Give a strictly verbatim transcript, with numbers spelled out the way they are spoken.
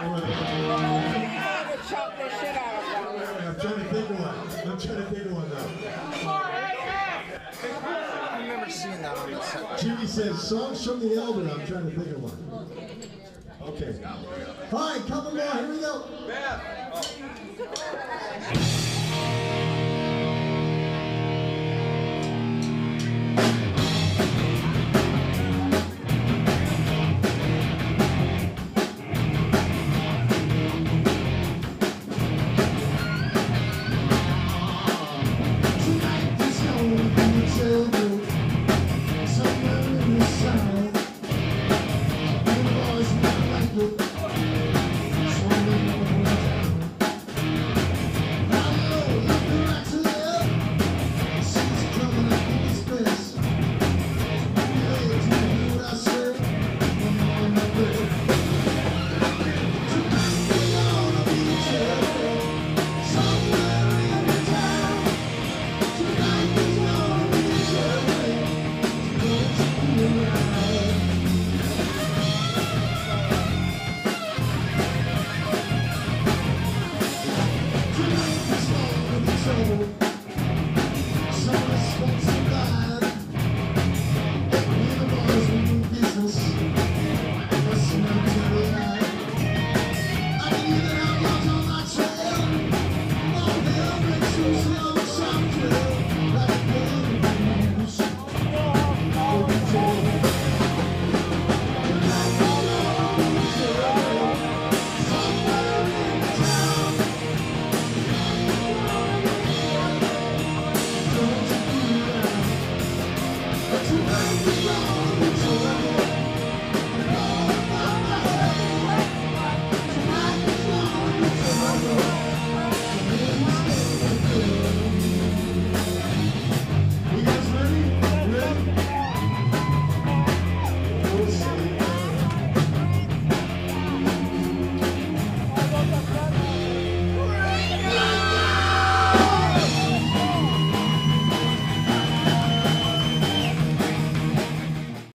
Chop the shit out of them. I'm trying to think of one. I'm trying to think of one now. I remember seeing that on the set. Jimmy says, songs from the Elder. I'm trying to think of one. Okay. All right, couple more. Here we go.